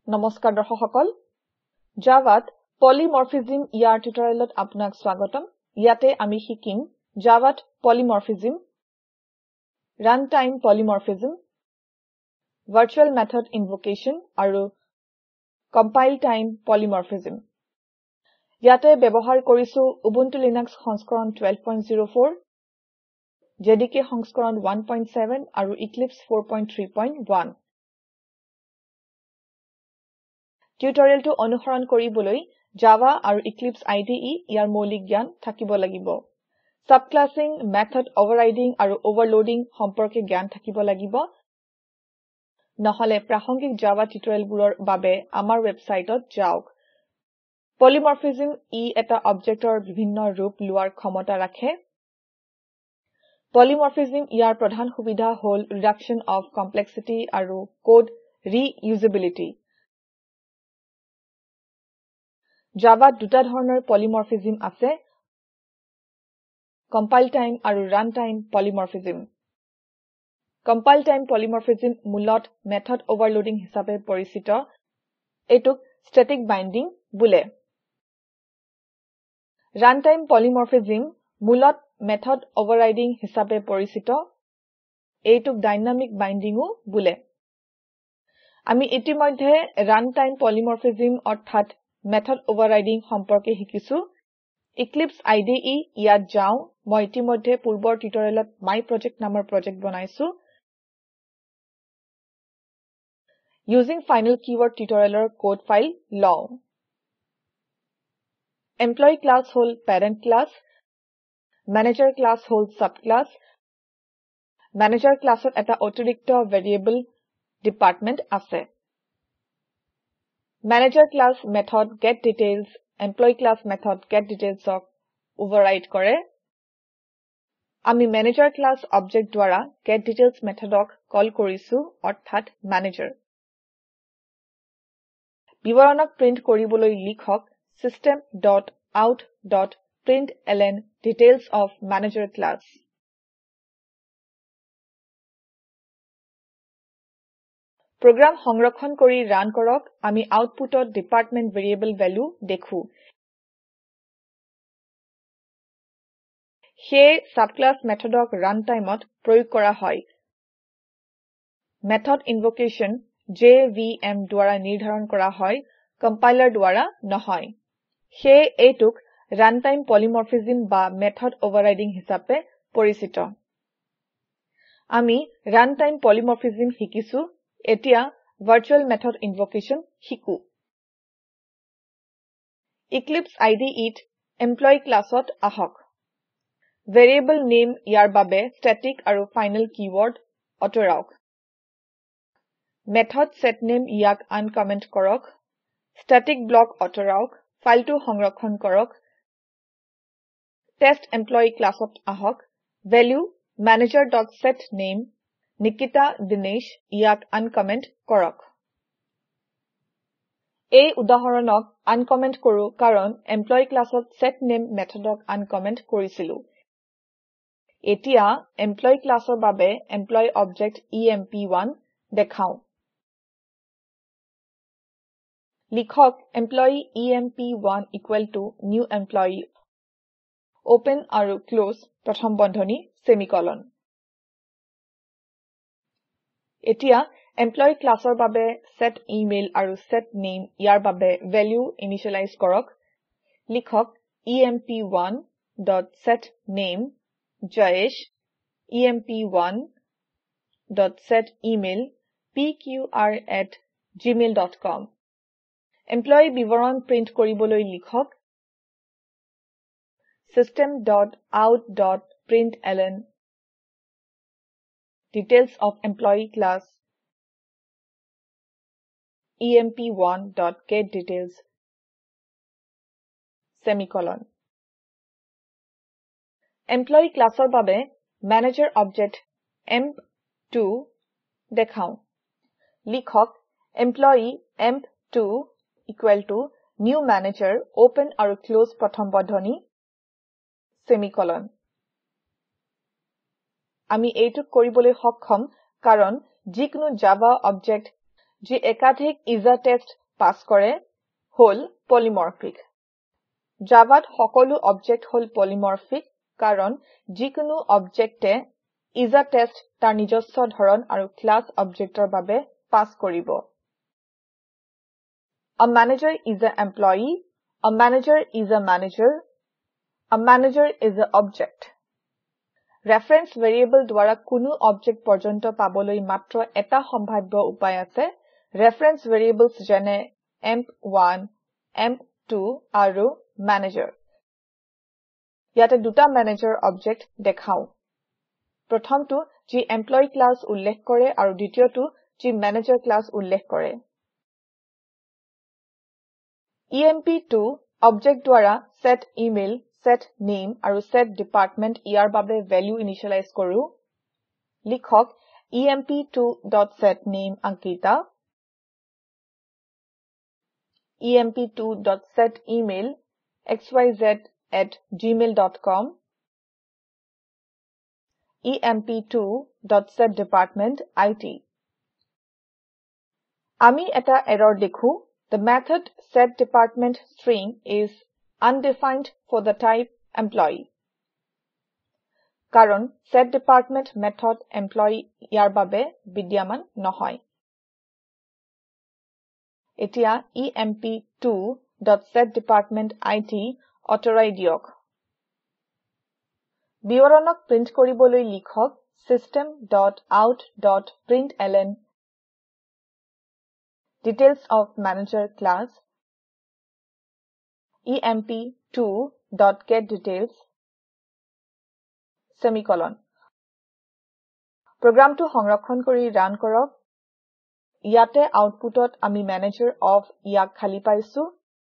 নমস্কাৰ দৰ্শক সকল জাভাত পলিমৰফিজম ইয়াৰ টিউটৰিয়েলত আপোনাক স্বাগতম ইয়াতে আমি শিকিম জাভাত polymorphism run time polymorphism virtual method invocation আৰু কম্পাইল টাইম পলিমৰফিজম ইয়াতে ব্যৱহাৰ কৰিছো উবুন্টু লিনাক্স সংস্কৰণ 1204 জেডিকে সংস্কৰণ 17 আৰু ইক্লিপ্স 431 টিউটৰিয়েলটো অনুসৰণ কৰিবলৈ জাভা আৰু ইক্লিপ্স IDE ইয়াৰ মৌলিক জ্ঞান থাকিব লাগিব সাবক্লাসিং মেথড ওভাৰৰাইডিং আৰু ওভাৰলোডিং সম্পৰ্কে জ্ঞান থাকিব লাগিব নহলে প্ৰাসংগিক জাভা টিউটৰিয়েলবোৰৰ বাবে আমাৰ ৱেবছাইটত যাওক পলিমৰফিজম এটা অবজেক্টৰ বিভিন্ন ৰূপ লোৱাৰ ক্ষমতা ৰাখে পলিমৰফিজম ইয়াৰ প্ৰধান সুবিধা হ'ল ৰিডাকচন অফ কমপ্লেক্সিটি আৰু কোড ৰিইউজেবিলিটি জাভাত দুটা ধৰণৰ পলিমৰফিজম আছে কম্পাইল টাইম আৰু run time polymorphism compile time polymorphism মূলত মেথড ওভাৰলোডিং হিচাপে পৰিচিত এইটোক ষ্টেটিক বাইণ্ডিং বোলে ৰান টাইম পলিমৰফিজম মূলত মেথড ওভাৰৰাইডিং হিচাপে পৰিচিত এইটোক ডাইনামিক বাইণ্ডিংও বোলে আমি ইতিমধ্যে ৰান টাইম পলিমৰফিজম অৰ্থাৎ মেথড ওভাৰৰাইডিং সম্পৰ্কে শিকিছো ইক্লিপ্স IDE ইয়াত যাও মই ইতিমধ্যে পূৰ্বৰ টিউটৰিয়েলত মাই প্ৰজেক্ট নামৰ প্ৰজেক্ট বনাইছো ইউজিং ফাইনেল কিৱৰ্ড টিউটৰিয়েলৰ কোড ফাইল লও এমপ্লয়ী ক্লাছ হল পেৰেণ্ট ক্লাছ মেনেজাৰ ক্লাছ হল সাবক্লাছ মেনেজাৰ ক্লাছত এটা অতিৰিক্ত ভেৰিয়েবল ডিপাৰ্টমেণ্ট আছে Manager class method getDetails Employee class method getDetailsক override কৰে আমি Manager class object দ্বাৰা getDetails methodক কল কৰিছো অৰ্থাৎ Manager বিৱৰণক প্ৰিন্ট কৰিবলৈ লিখক system.out.println details of Manager class program সংৰক্ষণ কৰি ৰান কৰক আমি আউটপুটত ডিপাৰ্টমেণ্ট ভেৰিয়েবল ভ্যালু দেখো সেই সাবক্লাস মেথডক ৰান টাইমত প্ৰয়োগ কৰা হয় মেথড ইনভোকেশ্যন JVM দ্বাৰা নিৰ্ধাৰণ কৰা হয় কম্পাইলাৰ দ্বাৰা নহয় সেই এইটোক ৰান টাইম পলিমৰফিজম বা মেথড ওভাৰৰাইডিং হিচাপে পৰিচিত আমি ৰান টাইম পলিমৰফিজম শিকিছো এতিয়া ভাৰ্চুৱেল মেথড ইনভোকেশ্যন শিকো ইক্লিপ্স IDEত এমপ্লয়ী ক্লাছত আহক ভেৰিয়েবল নেম ইয়াৰ বাবে ষ্টেটিক আৰু ফাইনেল কিৱৰ্ড অতৰাওক মেথড setName ইয়াক আনকমেন্ট কৰক ষ্টেটিক ব্লক অতৰাওক ফাইলটো সংৰক্ষণ কৰক টেষ্ট এমপ্লয়ী ক্লাছত আহক ভেলিউ manager.setName Nikita Dinesh ইয়াক আনকমেন্ট কৰক এই উদাহৰণক আনকমেন্ট কৰো কাৰণ এমপ্লয়ী ক্লাছত setName মেথডক আনকমেন্ট কৰিছিলো এতিয়া এমপ্লয়ী ক্লাছৰ বাবে এমপ্লয়ী অবজেক্ট EMP1 দেখাও লিখক employee EMP1 equal to new employee open আৰু ক্লোজ প্ৰথম বন্ধনী সেমিকলন এতিয়া এমপ্লয়ী ক্লাছৰ বাবে set email আৰু set name ইয়াৰ বাবে ভ্যালু ইনিশিয়ালাইজ কৰক লিখক emp1.setName Jayesh emp1.setEmail pqr@gmail.com employee বিৱৰণ প্ৰিন্ট কৰিবলৈ লিখক system.out.println Details of employee class emp1.getDetails semicolon employee ক্লাছৰ বাবে মেনেজাৰ অবজেক্ট emp2 দেখাও লিখক employee emp2 equal to new manager open আৰু ক্লোজ প্ৰথম বন্ধনী সেমিকলন আমি এইটোক কৰিবলৈ সক্ষম কাৰণ যিকোনো জাভা অবজেক্ট যি একাধিক ইজা টেষ্ট পাস কৰে হল পলিমৰফিক জাভাত সকলো অবজেক্ট হল পলিমৰফিক কাৰণ যিকোনো অবজেক্টে ইজা টেষ্ট তাৰ নিজস্ব ধৰণ আৰু ক্লাস অবজেক্টৰ বাবে পাস কৰিব A manager is an employee A manager is a manager A manager is an object Reference variable দ্বাৰা কোনো অবজেক্ট পৰ্যন্ত পাবলৈ মাত্ৰ এটা সম্ভাৱ্য উপায় আছে reference variables যেনে emp1 emp2 আৰু manager ইয়াতে দুটা manager object দেখাও প্ৰথমটো যি employee class উল্লেখ কৰে আৰু দ্বিতীয়টো যি manager class উল্লেখ কৰে emp2 object দ্বাৰা set email set name আৰু set department ইয়াৰ বাবে value initialize কৰো লিখক emp2.setName Ankita emp2.setEmail xyz@gmail.com emp2.setDepartment IT আমি এটা error দেখো The method setDepartment string is undefined for the type employee কাৰণ setDepartment method employee ইয়াৰ বাবে বিদ্যমান নহয় এতিয়া emp2.setDepartment IT অতৰাই দিয়ক বিৱৰণক প্ৰিন্ট কৰিবলৈ লিখক system.out.println Details of manager class emp2.getDetails semicolon Programটো সংৰক্ষণ কৰি ৰান কৰক ইয়াতে আউটপুটত আমি manager of ইয়াক খালি পাইছো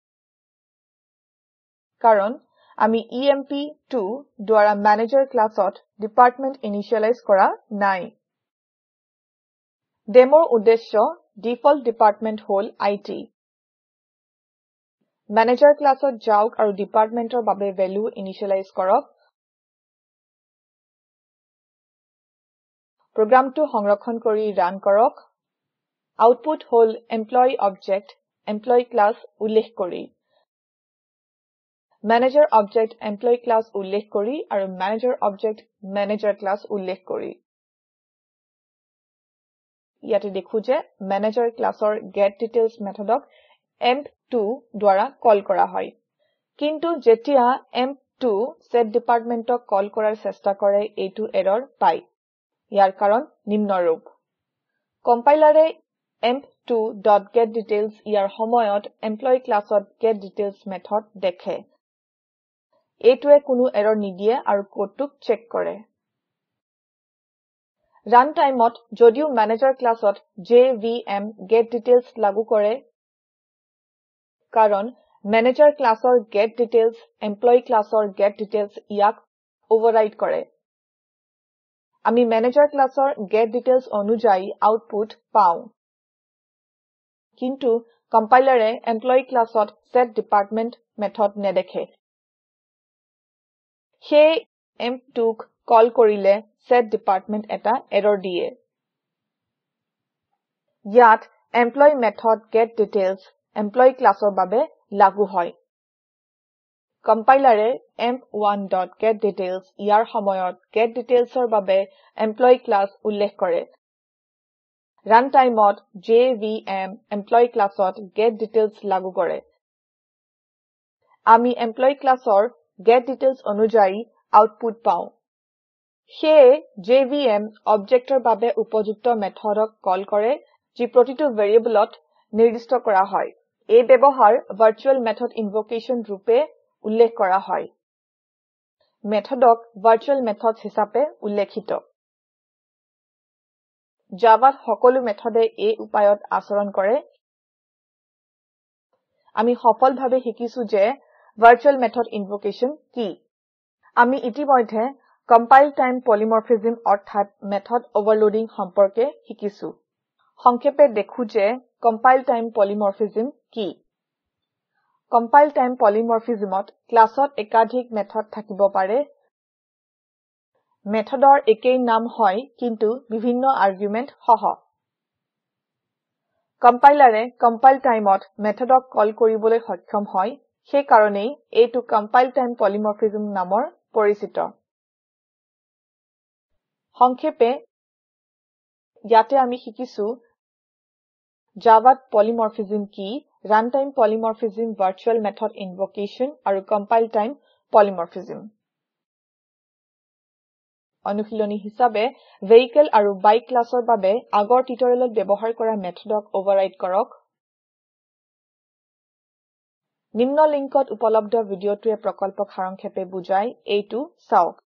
কাৰণ আমি emp2 দ্বাৰা manager classত department initialize কৰা নাই ডেমোৰ উদ্দেশ্য ডিফল্ট ডিপাৰ্টমেন্ট হল IT manager classত যাওক আৰু ডিপাৰ্টমেন্টৰ বাবে ভ্যালু ইনিশিয়ালাইজ কৰক প্ৰগ্ৰামটো সংৰক্ষণ কৰি ৰান কৰক আউটপুট হল এমপ্লয়ী অবজেক্ট এমপ্লয়ী ক্লাস উল্লেখ কৰি manager অবজেক্ট এমপ্লয়ী ক্লাস উল্লেখ কৰি আৰু manager অবজেক্ট manager ক্লাস উল্লেখ কৰি ইয়াতে দেখো যে manager ক্লাসৰ getDetails মেথডক emp2 দ্বাৰা কল কৰা হয় কিন্তু যেতিয়া emp2 setDepartmentক কল কৰাৰ চেষ্টা কৰে এইটো এৰৰ পায় ইয়াৰ কাৰণ নিম্নৰূপ কম্পাইলাৰে emp2.getDetails ইয়াৰ সময়ত এমপ্লয়ী ক্লাসত getDetails মেথড দেখে এইটোৱে কোনো এৰৰ নিদিয়ে আৰু কোডটোক চেক কৰে ৰান টাইমত যদিও manager ক্লাসত jvm getDetails লাগু কৰে কাৰণ manager ক্লাসৰ getDetails এমপ্লয়ী ক্লাসৰ getDetails ইয়াক ওভাৰৰাইড কৰে আমি manager ক্লাসৰ getDetails অনুযায়ী আউটপুট পাও কিন্তু কম্পাইলাৰে এমপ্লয়ী ক্লাসত setDepartment মেথড নেদেখে সেই emp2ক কল কৰিলে setDepartment এটা এৰৰ দিয়ে ইয়াত এমপ্লয়ী মেথড getDetails এমপ্লয়ী ক্লাসৰ বাবে লাগু হয় কম্পাইলাৰে emp1.getDetails ইয়াৰ সময়ত getDetailsৰ বাবে এমপ্লয়ী ক্লাস উল্লেখ কৰে ৰান টাইমত jvm এমপ্লয়ী ক্লাসত getDetails লাগু কৰে আমি এমপ্লয়ী ক্লাসৰ getDetails অনুযায়ী আউটপুট পাও সেয়ে jvm অবজেক্টৰ বাবে উপযুক্ত মেথডক কল কৰে যি প্ৰতিটো ভেৰিয়েবলত নিৰ্দিষ্ট কৰা হয় এই ব্যৱহাৰ ভাৰ্চুৱেল মেথড ইনভকেশ্যন ৰূপে উল্লেখ কৰা হয় মেথডক ভাৰ্চুৱেল মেথডছ হিচাপে উল্লেখিত জাভাত সকলো মেথডে এই উপায়ত আচৰণ কৰে আমি সফলভাৱে শিকিছো যে ভাৰ্চুৱেল মেথড ইনভকেশ্যন কি আমি ইতিমধ্যে কম্পাইল টাইম পলিমৰফিজম অৰ্থাৎ মেথড ওভাৰলোডিং সম্পৰ্কে শিকিছো সংক্ষেপে দেখো যে কম্পাইল টাইম পলিমৰফিজম কি কম্পাইল টাইম পলিমৰফিজমত ক্লাসত একাধিক মেথড থাকিব পাৰে মেথডৰ একেই নাম হয় কিন্তু বিভিন্ন আৰ্গুমেন্ট সহ কম্পাইলাৰে কম্পাইল টাইমত মেথডক কল কৰিবলৈ সক্ষম হয় সেই কাৰণেই এইটো কম্পাইল টাইম পলিমৰফিজম নামৰ পৰিচিত সংক্ষেপে ইয়াতে আমি শিকিছো জাভাত পলিমৰফিজম কি runtime polymorphism virtual method invocation আৰু কম্পাইল টাইম পলিমৰফিজম অনুশীলনী হিচাপে ভেহিকল আৰু বাইক ক্লাছৰ বাবে আগৰ টিউটৰিয়েলত ব্যৱহাৰ কৰা মেথডক ওভাৰৰাইড কৰক নিম্ন লিংকত উপলব্ধ ভিডিঅটোৱে প্ৰকল্পক সাৰাংক্ষেপে বুজায় এইটো চাওক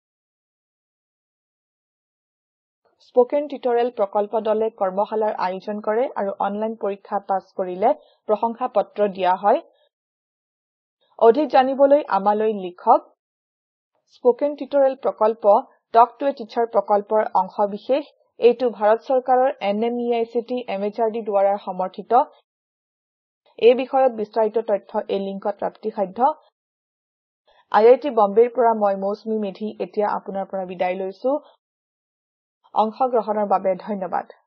স্পোকেন টিউটৰিয়েল প্ৰকল্প দলে কৰ্মশালাৰ আয়োজন কৰে আৰু অনলাইন পৰীক্ষা পাছ কৰিলে প্ৰশংসা পত্ৰ দিয়া হয় অধিক জানিবলৈ আমালৈ লিখক স্পোকেন টিউটৰিয়েল প্ৰকল্প টক টু এ টিচাৰ প্ৰকল্পৰ অংশবিশেষ এইটো ভাৰত চৰকাৰৰ NMEICT MHRD দ্বাৰা সমৰ্থিত এই বিষয়ত বিস্তাৰিত তথ্য এই লিংকত প্ৰাপ্তিসাধ্য IIT বম্বেৰ পৰা মই মৌচুমী মেধি এতিয়া আপোনাৰ পৰা বিদায় লৈছো অংশগ্ৰহণৰ বাবে ধন্যবাদ